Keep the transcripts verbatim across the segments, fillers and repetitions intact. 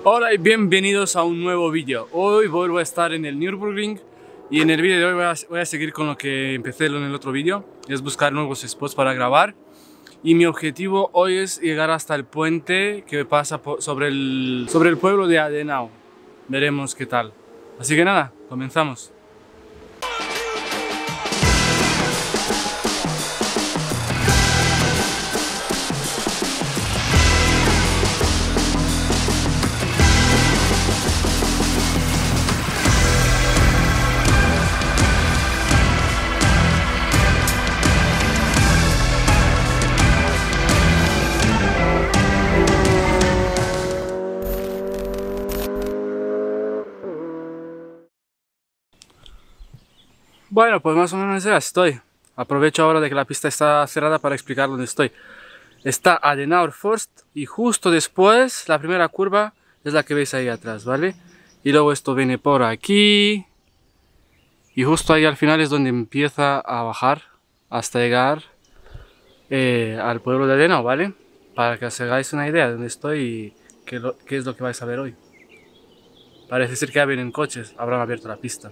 Hola y bienvenidos a un nuevo vídeo. Hoy vuelvo a estar en el Nürburgring y en el vídeo de hoy voy a, voy a seguir con lo que empecé en el otro vídeo, es buscar nuevos spots para grabar. Y mi objetivo hoy es llegar hasta el puente que pasa por, sobre, el, sobre el pueblo de Adenau. Veremos qué tal. Así que nada, comenzamos. Bueno, pues más o menos ya estoy. Aprovecho ahora de que la pista está cerrada para explicar dónde estoy. Está Adenauer Forst y justo después la primera curva es la que veis ahí atrás, ¿vale? Y luego esto viene por aquí y justo ahí al final es donde empieza a bajar hasta llegar eh, al pueblo de Adenau, ¿vale? Para que os hagáis una idea de dónde estoy y qué, lo, qué es lo que vais a ver hoy. Parece ser que ya vienen coches, habrán abierto la pista.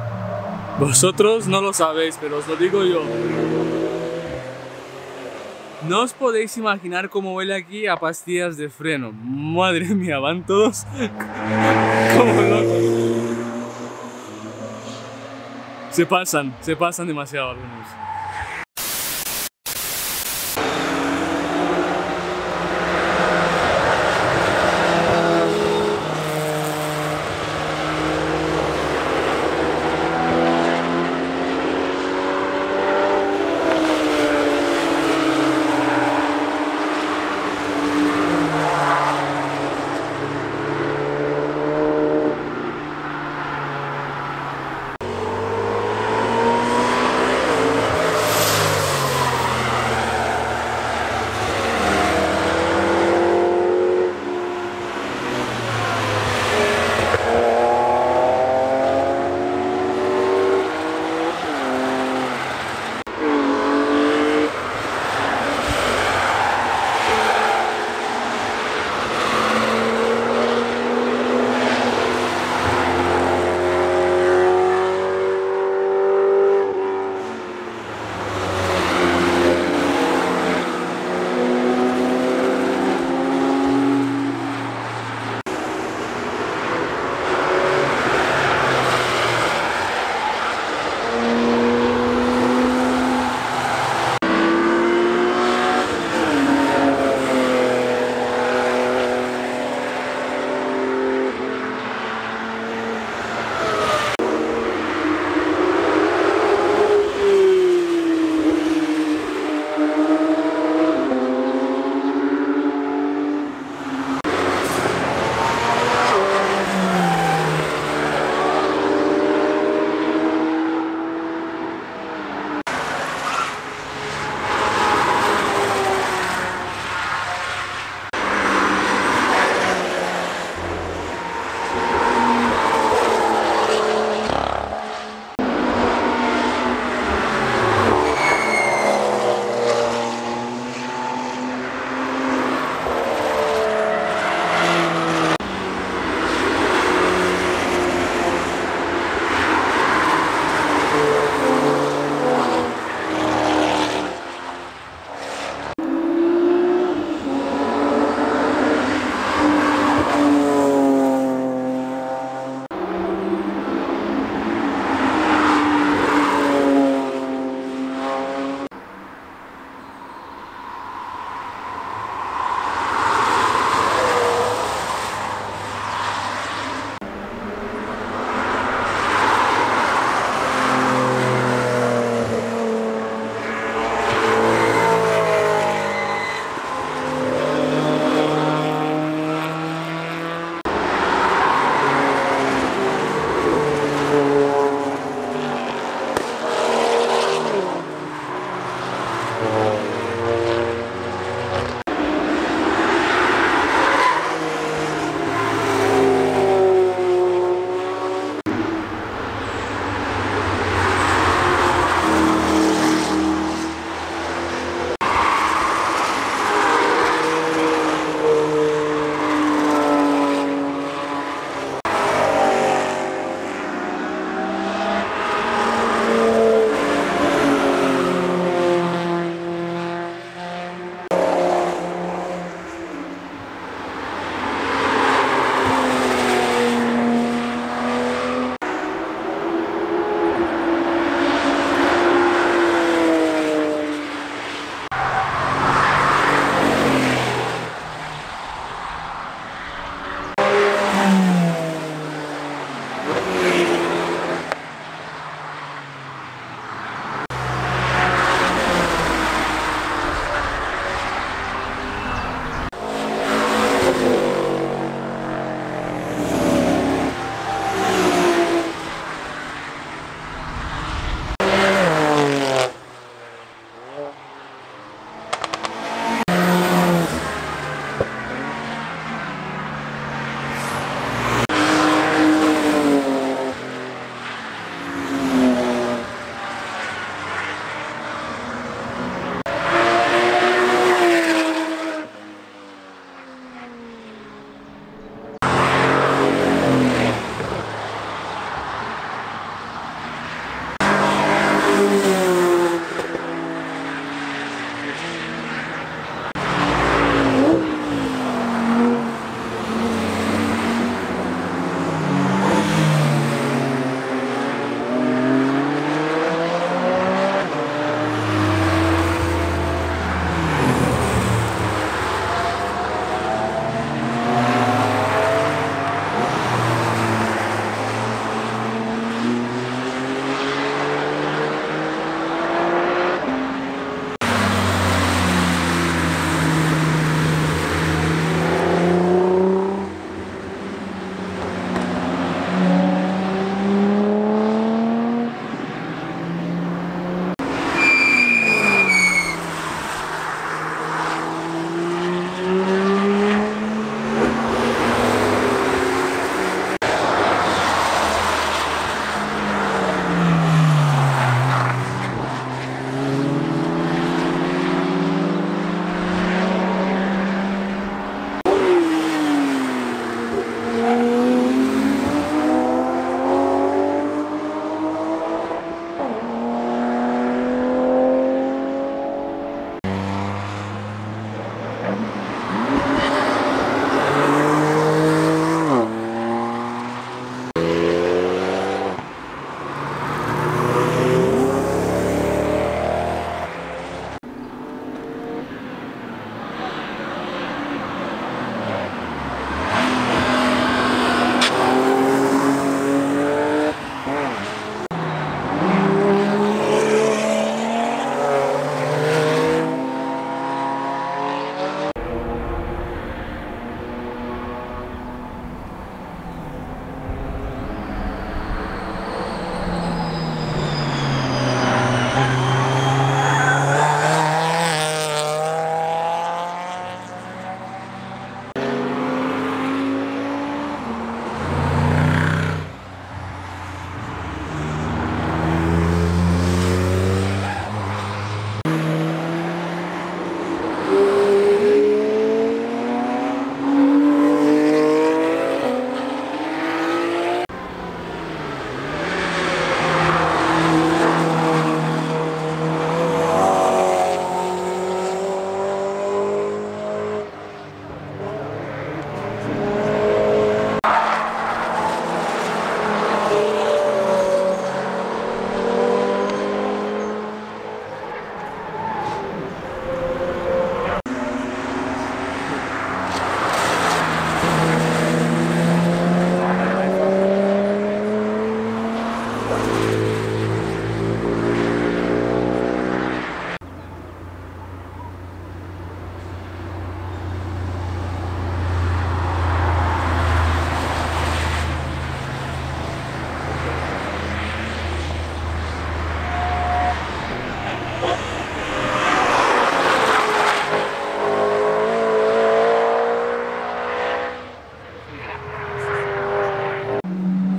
Vosotros no lo sabéis, pero os lo digo yo. No os podéis imaginar cómo huele aquí a pastillas de freno. Madre mía, van todos como locos. Se pasan, se pasan demasiado algunos.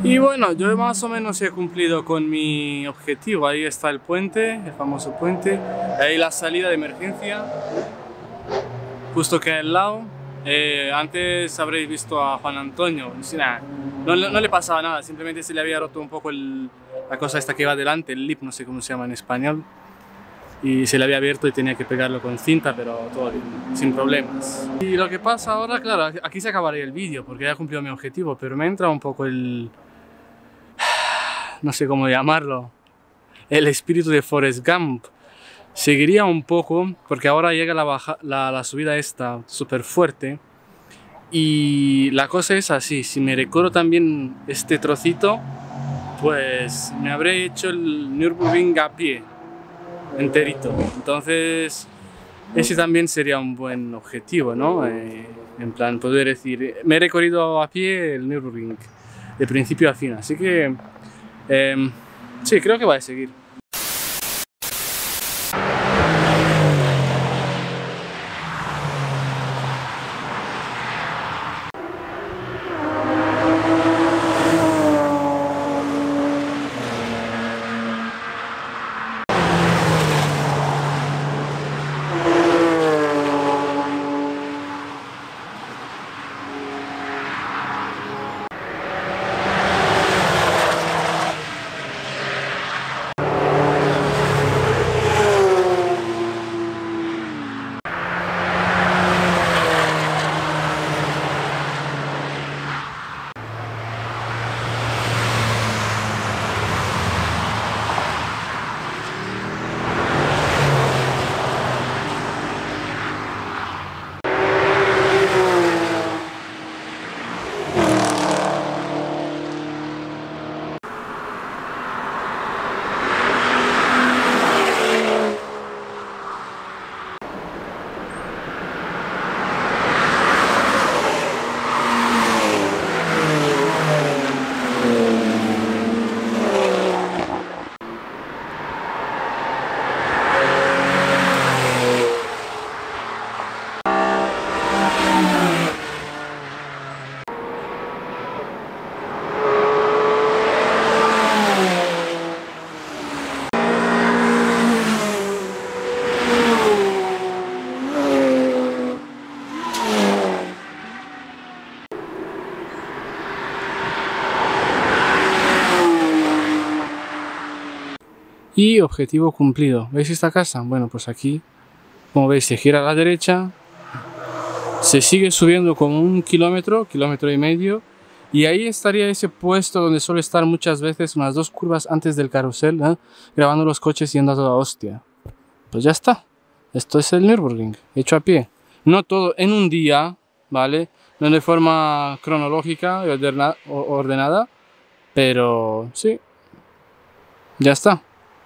Y bueno, yo más o menos he cumplido con mi objetivo. Ahí está el puente, el famoso puente. Ahí la salida de emergencia, justo que al lado. Eh, antes habréis visto a Juan Antonio. No, no, no le pasaba nada, simplemente se le había roto un poco el, la cosa esta que va delante, el lip, no sé cómo se llama en español. Y se le había abierto y tenía que pegarlo con cinta, pero todo bien, sin problemas. Y lo que pasa ahora, claro, aquí se acabaría el vídeo porque ya he cumplido mi objetivo, pero me entra un poco el... no sé cómo llamarlo, el espíritu de Forrest Gump. Seguiría un poco, porque ahora llega la, baja, la, la subida esta súper fuerte. Y la cosa es así, si me recorro también este trocito, pues me habré hecho el Nürburgring a pie, enterito. Entonces, ese también sería un buen objetivo, ¿no? Eh, en plan, poder decir, me he recorrido a pie el Nürburgring, de principio a fin. Así que... Eh, sí, creo que va a seguir. Y objetivo cumplido. ¿Veis esta casa? Bueno, pues aquí, como veis, se gira a la derecha, se sigue subiendo como un kilómetro, kilómetro y medio, y ahí estaría ese puesto donde suele estar muchas veces unas dos curvas antes del carrusel, ¿eh? Grabando los coches yendo a toda hostia. Pues ya está. Esto es el Nürburgring, hecho a pie. No todo en un día, ¿vale? No de forma cronológica y ordenada, ordenada, pero sí, ya está.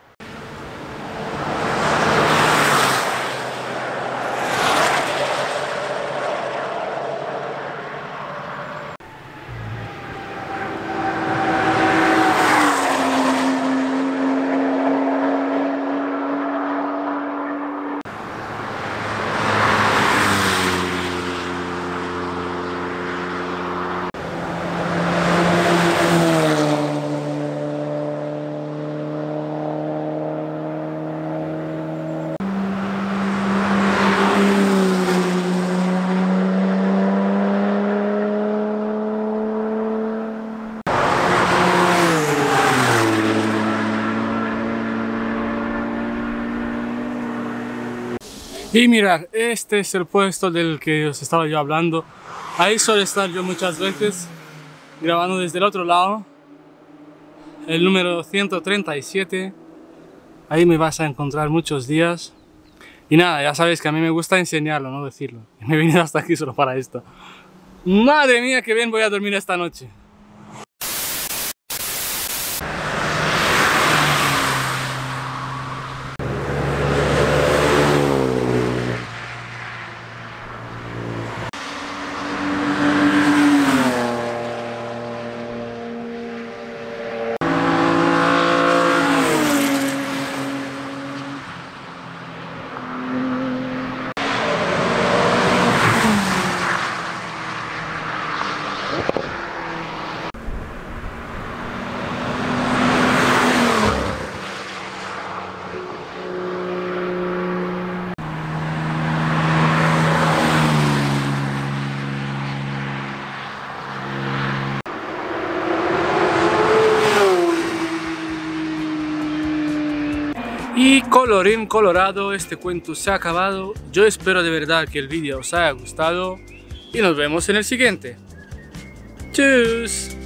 Y mirad, este es el puesto del que os estaba yo hablando. Ahí suelo estar yo muchas veces, grabando desde el otro lado. El número ciento treinta y siete. Ahí me vas a encontrar muchos días. Y nada, ya sabéis que a mí me gusta enseñarlo, no decirlo. Me he venido hasta aquí solo para esto. Madre mía, que bien voy a dormir esta noche. Y colorín colorado, este cuento se ha acabado. Yo espero de verdad que el vídeo os haya gustado y nos vemos en el siguiente. ¡Tschüss!